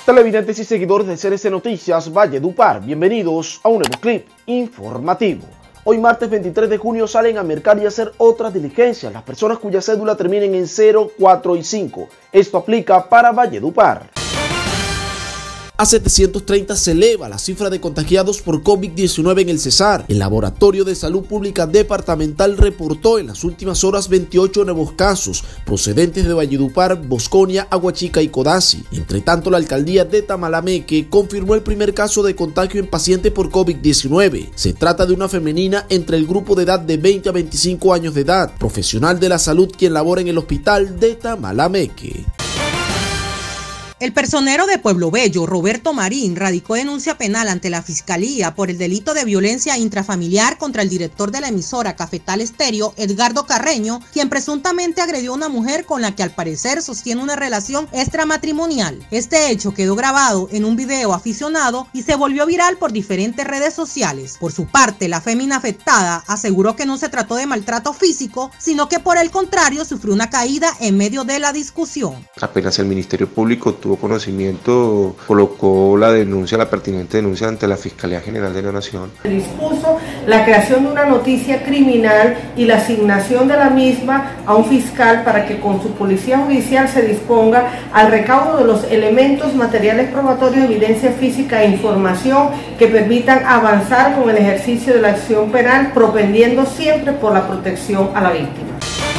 Televidentes y seguidores de CNC Noticias Valledupar, bienvenidos a un nuevo clip informativo. Hoy martes 23 de junio salen a mercar y hacer otras diligencias las personas cuya cédula terminen en 0, 4 y 5. Esto aplica para Valledupar. A 730 se eleva la cifra de contagiados por COVID-19 en el Cesar. El Laboratorio de Salud Pública Departamental reportó en las últimas horas 28 nuevos casos procedentes de Valledupar, Bosconia, Aguachica y Codazzi. Entre tanto, la alcaldía de Tamalameque confirmó el primer caso de contagio en paciente por COVID-19. Se trata de una femenina entre el grupo de edad de 20 a 25 años de edad, profesional de la salud quien labora en el hospital de Tamalameque. El personero de Pueblo Bello, Roberto Marín, radicó denuncia penal ante la Fiscalía por el delito de violencia intrafamiliar contra el director de la emisora Cafetal Estéreo, Edgardo Carreño, quien presuntamente agredió a una mujer con la que al parecer sostiene una relación extramatrimonial. Este hecho quedó grabado en un video aficionado y se volvió viral por diferentes redes sociales. Por su parte, la fémina afectada aseguró que no se trató de maltrato físico, sino que por el contrario sufrió una caída en medio de la discusión. Apenas el Ministerio Público tuvo conocimiento, colocó la pertinente denuncia ante la Fiscalía General de la Nación. Se dispuso la creación de una noticia criminal y la asignación de la misma a un fiscal para que con su policía judicial se disponga al recaudo de los elementos materiales probatorios, evidencia física e información que permitan avanzar con el ejercicio de la acción penal, propendiendo siempre por la protección a la víctima.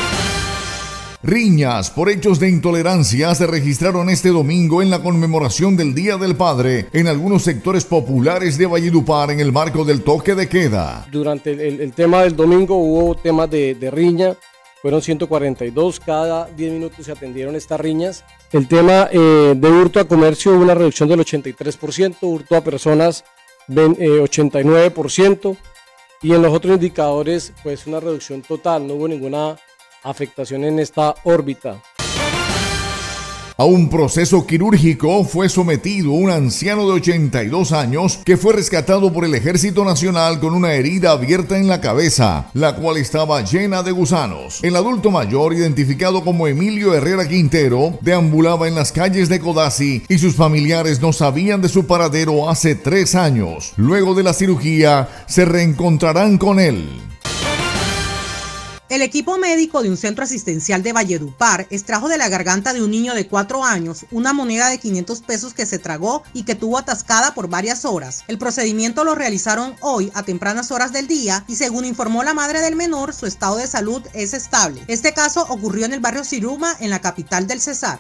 Riñas por hechos de intolerancia se registraron este domingo en la conmemoración del Día del Padre en algunos sectores populares de Valledupar en el marco del toque de queda. Durante el tema del domingo hubo temas de riña, fueron 142, cada 10 minutos se atendieron estas riñas. El tema de hurto a comercio hubo una reducción del 83%, hurto a personas 89%, y en los otros indicadores pues una reducción total, no hubo ninguna afectación en esta órbita. A un proceso quirúrgico fue sometido un anciano de 82 años que fue rescatado por el Ejército Nacional con una herida abierta en la cabeza, la cual estaba llena de gusanos. El adulto mayor, identificado como Emilio Herrera Quintero, deambulaba en las calles de Codazzi y sus familiares no sabían de su paradero hace 3 años. Luego de la cirugía, se reencontrarán con él. El equipo médico de un centro asistencial de Valledupar extrajo de la garganta de un niño de 4 años una moneda de 500 pesos que se tragó y que tuvo atascada por varias horas. El procedimiento lo realizaron hoy a tempranas horas del día y según informó la madre del menor, su estado de salud es estable. Este caso ocurrió en el barrio Siruma, en la capital del Cesar.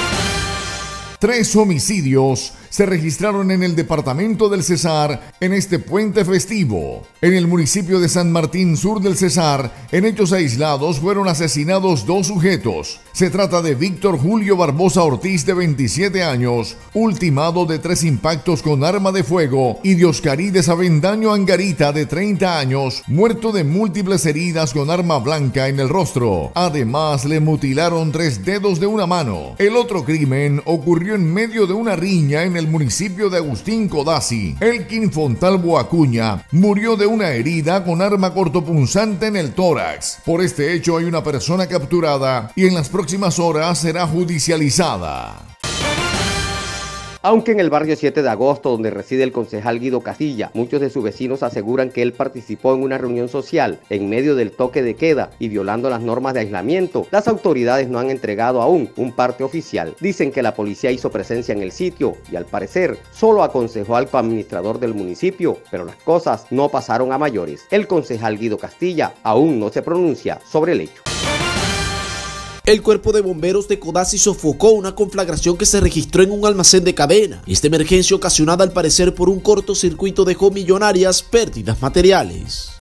3 homicidios se registraron en el departamento del Cesar en este puente festivo. En el municipio de San Martín Sur del Cesar, en hechos aislados fueron asesinados 2 sujetos. Se trata de Víctor Julio Barbosa Ortiz, de 27 años, ultimado de 3 impactos con arma de fuego, y de Oscarídez Avendaño Angarita, de 30 años, muerto de múltiples heridas con arma blanca en el rostro. Además, le mutilaron 3 dedos de una mano. El otro crimen ocurrió en medio de una riña en el municipio de Agustín Codazzi. Elkin Fontalvo Acuña murió de una herida con arma cortopunzante en el tórax. Por este hecho hay una persona capturada y en las próximas horas será judicializada. Aunque en el barrio 7 de agosto, donde reside el concejal Guido Castilla, muchos de sus vecinos aseguran que él participó en una reunión social en medio del toque de queda y violando las normas de aislamiento, las autoridades no han entregado aún un parte oficial. Dicen que la policía hizo presencia en el sitio y al parecer solo aconsejó al administrador del municipio, pero las cosas no pasaron a mayores. El concejal Guido Castilla aún no se pronuncia sobre el hecho. El cuerpo de bomberos de Codazzi sofocó una conflagración que se registró en un almacén de cadena. Esta emergencia, ocasionada al parecer por un cortocircuito, dejó millonarias pérdidas materiales.